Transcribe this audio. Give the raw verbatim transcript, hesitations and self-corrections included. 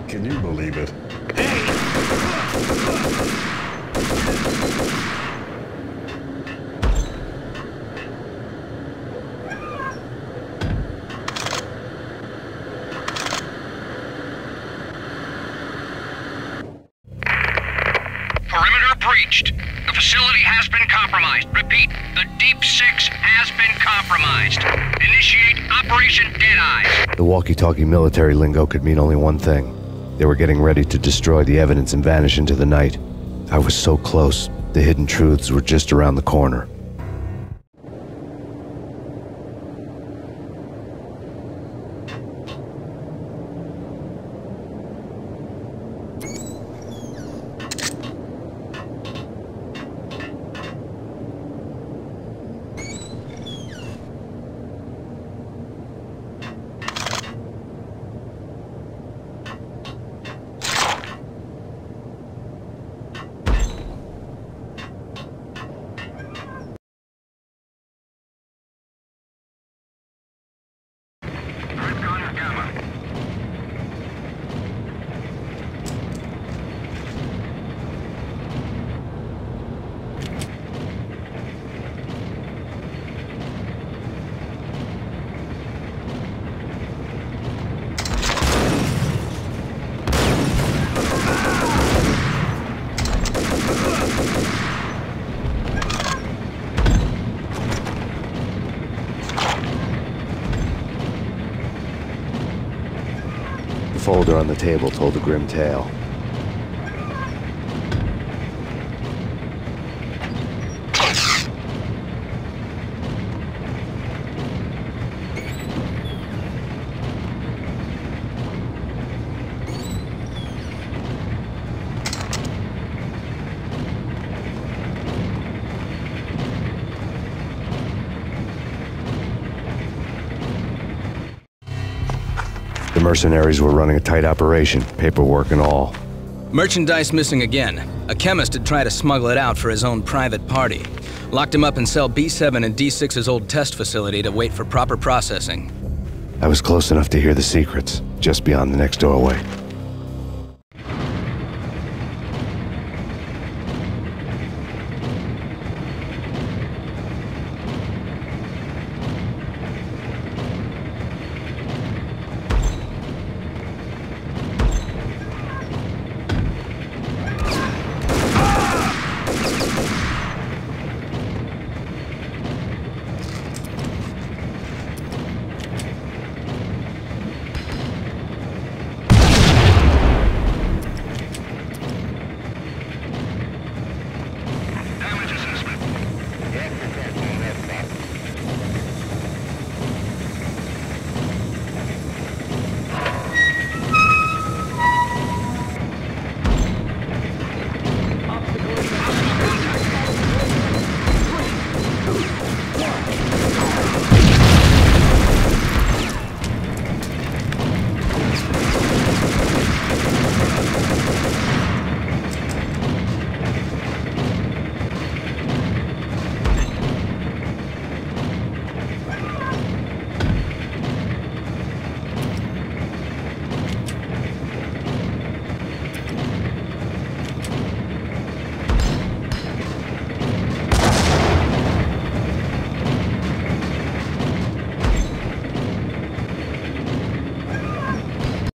Can you believe it? Perimeter breached. The facility has been compromised. Repeat, the Deep Six has been compromised. Initiate Operation Deadeye. The walkie-talkie military lingo could mean only one thing. They were getting ready to destroy the evidence and vanish into the night. I was so close. The hidden truths were just around the corner. The folder on the table told a grim tale. The mercenaries were running a tight operation, paperwork and all. Merchandise missing again. A chemist had tried to smuggle it out for his own private party. Locked him up in cell B seven in D six's old test facility to wait for proper processing. I was close enough to hear the secrets, just beyond the next doorway.